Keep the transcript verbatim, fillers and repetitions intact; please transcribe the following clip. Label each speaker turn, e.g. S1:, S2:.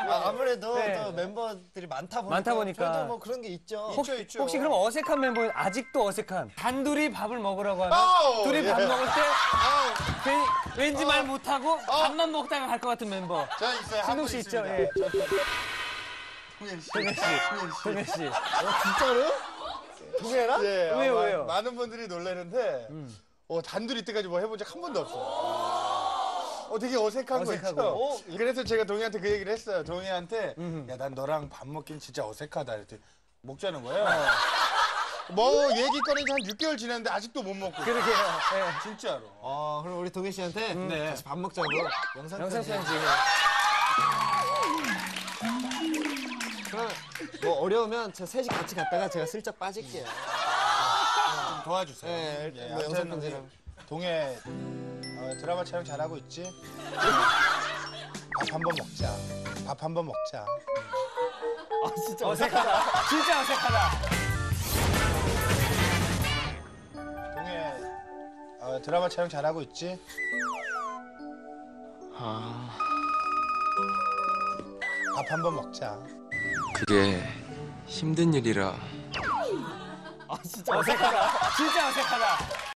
S1: 아, 아무래도
S2: 네.
S1: 또 멤버들이 많다 보니까.
S2: 많다 보니까.
S1: 저도 뭐 그런 게 있죠.
S2: 혹시,
S3: 있죠, 있죠.
S2: 혹시 그럼 어색한 멤버 아직도 어색한 단둘이 밥을 먹으라고 하면
S3: 아우,
S2: 둘이 밥
S3: 예.
S2: 먹을 때
S3: 아우,
S2: 괜히 왠지 말 못하고 밥만 먹다가 갈 것 같은 멤버.
S3: 저 있어요.
S2: 신동
S3: 한분
S2: 씨 있죠?
S3: 있습니다.
S2: 예.
S3: 동현 씨.
S2: 동현 씨.
S3: 동현 씨.
S2: 동현 씨.
S1: 어, 진짜로? 동해라?
S3: 예,
S2: 왜요,
S3: 어,
S2: 왜요?
S3: 마- 많은 분들이 놀라는데 어, 단둘이 때까지 뭐 해본 적 한 번도 없어요. 어, 되게 어색한
S2: 어색하고.
S3: 거 있죠?
S1: 어,
S3: 그래서 제가 동희한테 그 얘기를 했어요. 동희한테 야, 난 너랑 밥 먹긴 진짜 어색하다. 이랬더니 먹자는 거예요. 뭐 얘기 꺼내지 한 육 개월 지났는데 아직도 못 먹고.
S2: 그러게요. 예.
S3: 진짜로.
S1: 어, 그럼 우리 동현 씨한테
S3: 네.
S1: 같이 밥 먹자고 영상
S2: 영상
S1: 편지.
S2: 편지.
S1: 그럼 뭐 어려우면 저 셋이 같이 갔다가 제가 슬쩍 빠질게요.
S3: 좀 도와주세요.
S1: 네,
S3: 예,
S1: 뭐
S3: 아무튼
S1: 영상 편지랑.
S3: 우리 동해 어, 드라마 촬영 잘하고 있지? 밥 한 번 먹자. 밥 한 번 먹자.
S1: 아, 진짜
S2: 어색하다. 진짜 어색하다.
S3: 동해 어, 드라마 촬영 잘하고 있지? 밥 한 번 먹자.
S4: 그게 힘든 일이라
S1: 아, 진짜
S2: 어색하다. 진짜 어색하다.